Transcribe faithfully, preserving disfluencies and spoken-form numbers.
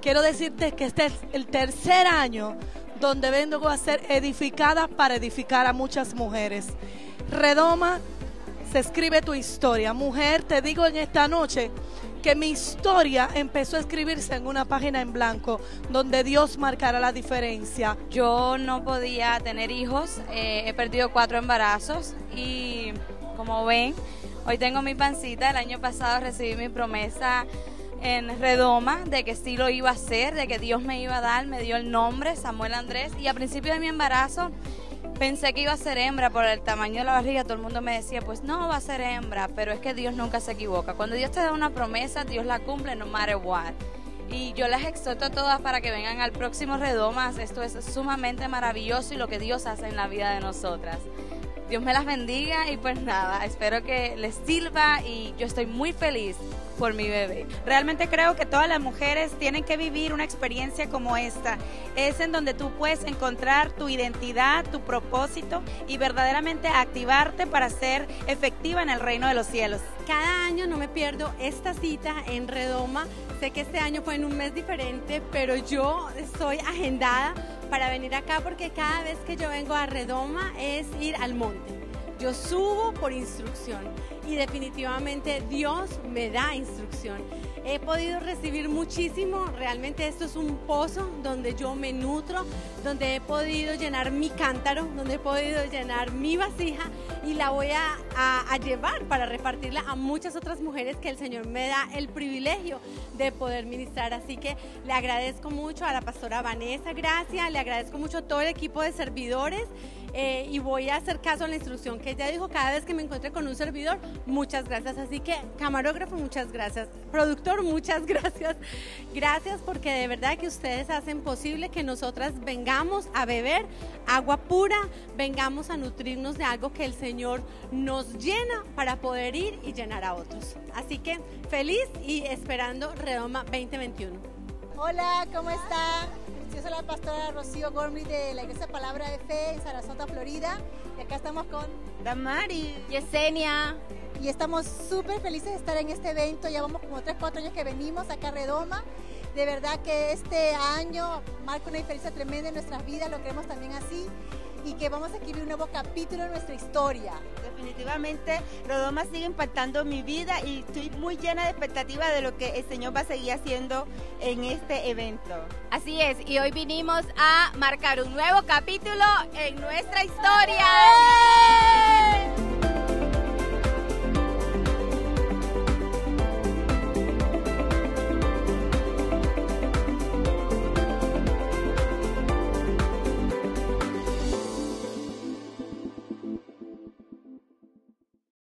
quiero decirte que este es el tercer año donde vengo a ser edificada para edificar a muchas mujeres. Redoma, se escribe tu historia. Mujer, te digo en esta noche que mi historia empezó a escribirse en una página en blanco donde Dios marcará la diferencia. Yo no podía tener hijos, eh, he perdido cuatro embarazos y como ven, hoy tengo mi pancita. El año pasado recibí mi promesa en Redoma de que sí lo iba a hacer, de que Dios me iba a dar, me dio el nombre, Samuel Andrés, y a principio de mi embarazo pensé que iba a ser hembra por el tamaño de la barriga. Todo el mundo me decía, pues no, va a ser hembra, pero es que Dios nunca se equivoca. Cuando Dios te da una promesa, Dios la cumple no matter what. Y yo las exhorto a todas para que vengan al próximo Redomas. Esto es sumamente maravilloso y lo que Dios hace en la vida de nosotras. Dios me las bendiga y pues nada, espero que les sirva y yo estoy muy feliz por mi bebé. Realmente creo que todas las mujeres tienen que vivir una experiencia como esta. Es en donde tú puedes encontrar tu identidad, tu propósito y verdaderamente activarte para ser efectiva en el reino de los cielos. Cada año no me pierdo esta cita en Redoma. Sé que este año fue en un mes diferente, pero yo estoy agendada para venir acá porque cada vez que yo vengo a Redoma es ir al monte. Yo subo por instrucción y definitivamente Dios me da instrucción. He podido recibir muchísimo, realmente esto es un pozo donde yo me nutro, donde he podido llenar mi cántaro, donde he podido llenar mi vasija y la voy a, a, a llevar para repartirla a muchas otras mujeres que el Señor me da el privilegio de poder ministrar. Así que le agradezco mucho a la pastora Vanessa, gracias, le agradezco mucho a todo el equipo de servidores. Eh, y voy a hacer caso a la instrucción que ella dijo cada vez que me encuentre con un servidor. Muchas gracias, así que camarógrafo, muchas gracias, productor, muchas gracias, gracias porque de verdad que ustedes hacen posible que nosotras vengamos a beber agua pura, vengamos a nutrirnos de algo que el Señor nos llena para poder ir y llenar a otros. Así que feliz y esperando Redoma veinte veintiuno. Hola, ¿cómo están? Yo soy la pastora Rocío Gormley de la Iglesia Palabra de Fe en Sarasota, Florida. Y acá estamos con Damari, Yesenia. Y estamos súper felices de estar en este evento. Ya vamos como tres, cuatro años que venimos acá a Redoma. De verdad que este año marca una diferencia tremenda en nuestras vidas, lo creemos también así. Y que vamos a escribir un nuevo capítulo en nuestra historia. Definitivamente, Redoma sigue impactando mi vida y estoy muy llena de expectativa de lo que el Señor va a seguir haciendo en este evento. Así es, y hoy vinimos a marcar un nuevo capítulo en nuestra historia.